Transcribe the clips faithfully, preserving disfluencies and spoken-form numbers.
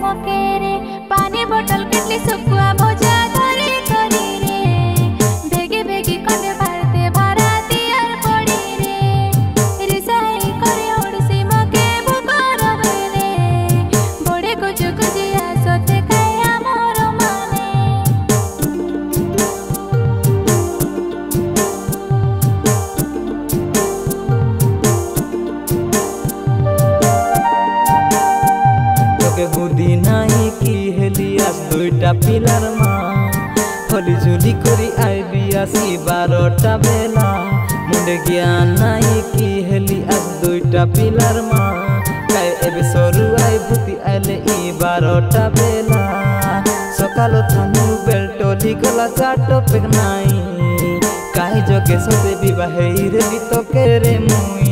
मके रे पानी बोतल केटली सुकुआ भोजा धरी करी रे बेगी बेगी कंडे भारते भारती यार पड़ी रे रिसाई करे ओडसी मके भुकर रे बड़े कुछ कुछ आसते खाया मोर माने बुद्धि नाई की हेलियास दुईटा पिलार मा होली जुली करी आईबी आसी बारोटा बेला मुंडे ज्ञान नाई की हेलियास दुईटा पिलार मा काय एबे सरू आई भूति आइले ई बारोटा बेला सकालो थानु बेलटोली गला चाटो पेक नाई काहे जगे सते बिबाहे रे बितके रे मुई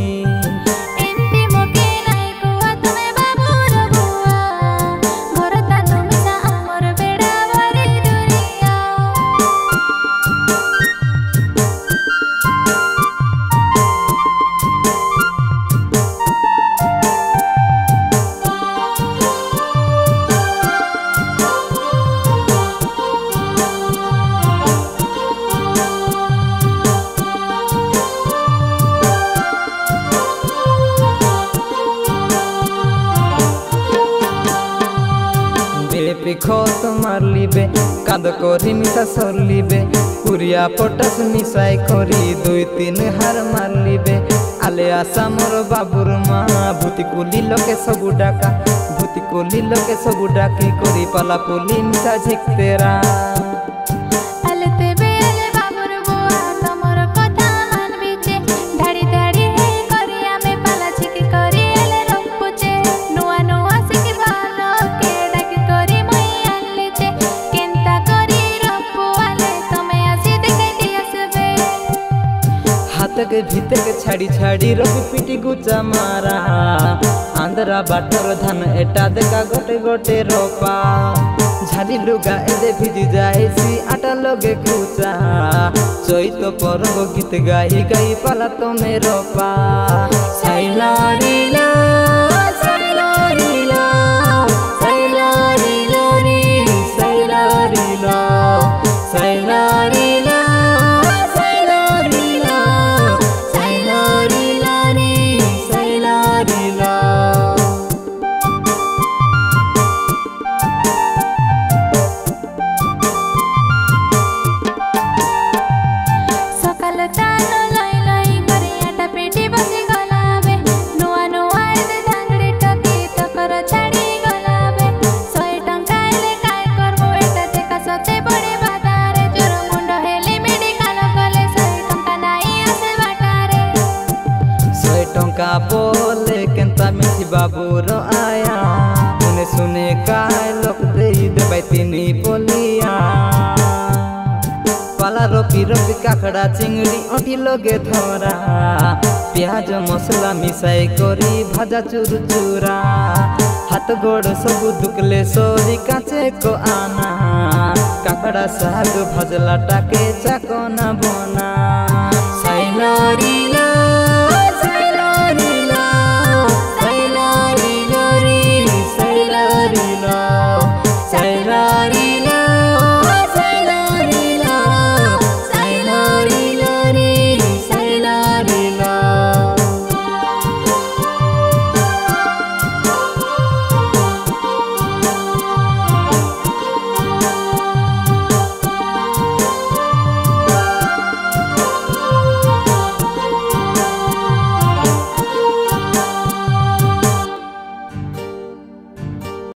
खत मारलिबे काद करी मिसा सरलिबे पुरिया पटास मिसाई करी दुई तीन हार मारलिबे आले आशा मोर बाबुर मा भूति कुली लोके सबु डाका भूति कुली लोके सबु डाकी करी पाला पुली मिसा झिकतेरा के भीतर के छाड़ी छाड़ी रवि पिटी गुचा मारा आंध्रा बाटर धान एटा देखा गोटे गोटे रोपा झाली लुगा एदे भिजी जाए सी आटा लगे कुचा चैत परब गीत गाई गाई पाला तो में रोपा साइला रीला साइला रीला साइला रीला री साइला रीला साइला रीला टंका बोले केंता मिठी बाबूर आया सुने सुने काय लोक दे देबै तिनी बोलिया पाला रोपी रोपी काकड़ा चिंगड़ी अठी लगे धरा प्याज मसला मिसाई करी भाजा चूर चूरा हाथ गोड़ सब दुकले सोरी काचे को आना काकड़ा साग भजला टाके चाको ना बना साइलारी